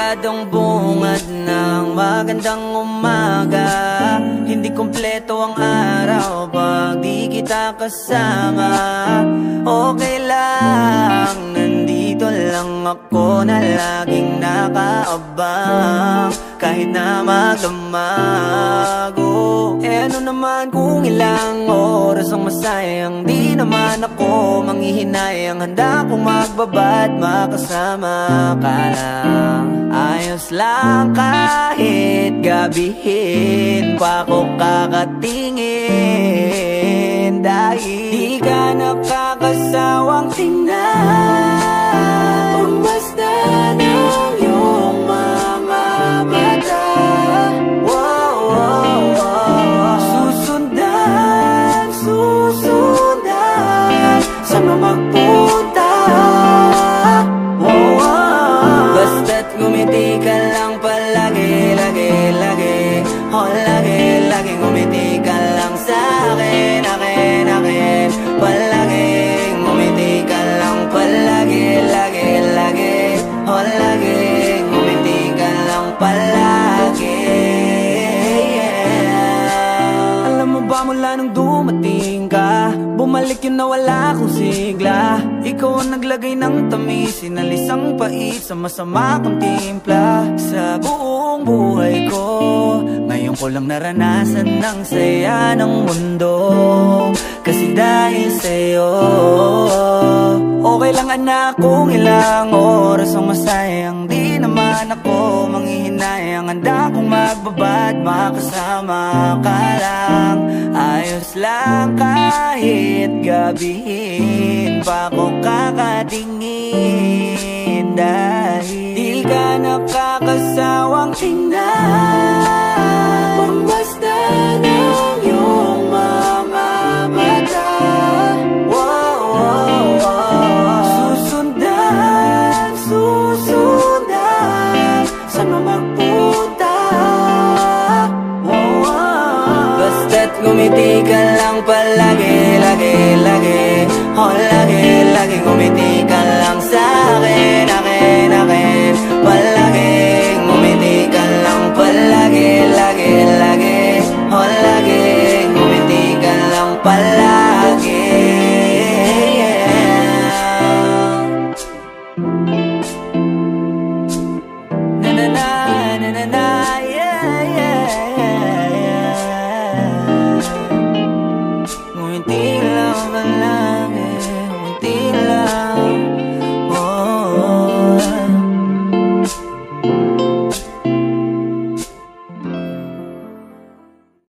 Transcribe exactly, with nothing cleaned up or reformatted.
Masyadong bungad ng magandang umaga. Hindi kumpleto ang araw pag di kita kasama. Okay lang, nandito lang ako na laging nakaabang kahit na magdamag. Oh, eh ano naman kung ilang oras ang masayang, di naman ako manghihinayang. Handa kong magbabad, makasama ka lang. Ayos lang kahit gabihin pa ako kakatingin, dahil di ka nakakasawang tingnan. Bumasta ng iyong mga mata. Wow, wow, wow. Susundan, susundan, saan mo magpunta? Wow, wow. Basta't ngumiti ka lang palagi, lagi, lagi. Oh, lagi, lagi ngumiti ka lang sa'kin, akin, akin. Palagi ngumiti ka lang palagi, lagi, lagi. Oh, lagi ngumiti ka lang palagi, yeah. Alam mo ba mula nung dumating ka, bumalik yun na wala akong sigla. Ikaw ang naglagay ng tamis, sinalis ang pait sa masama kong timpla. Sa buong buhay ko, ngayon ko lang naranasan ng saya ng mundo, kasi dahil sa'yo. Okay lang anak kung ilang oras ang masayang, di naman ako manghihinayang. Handa kong magbabad, makasama ka lang. Ayos lang kahit gabihin pa ako kakatingin, dahil di ka nakakasawang tingnan. Bumasta ng iyong mga mata. Wow, wow, wow. Susundan, susundan, saan mo magpunta? Wow, wow. Basta't ngumiti ka lang palagi, lagi, lagi. Oh, lagi, lagi ngumiti ka lang sa'kin, akin, akin. Palagi ngumiti ka lang palagi, lagi, lagi. Oh, lagi ngumiti ka lang palagi, yeah. Na na na, na na na, yeah.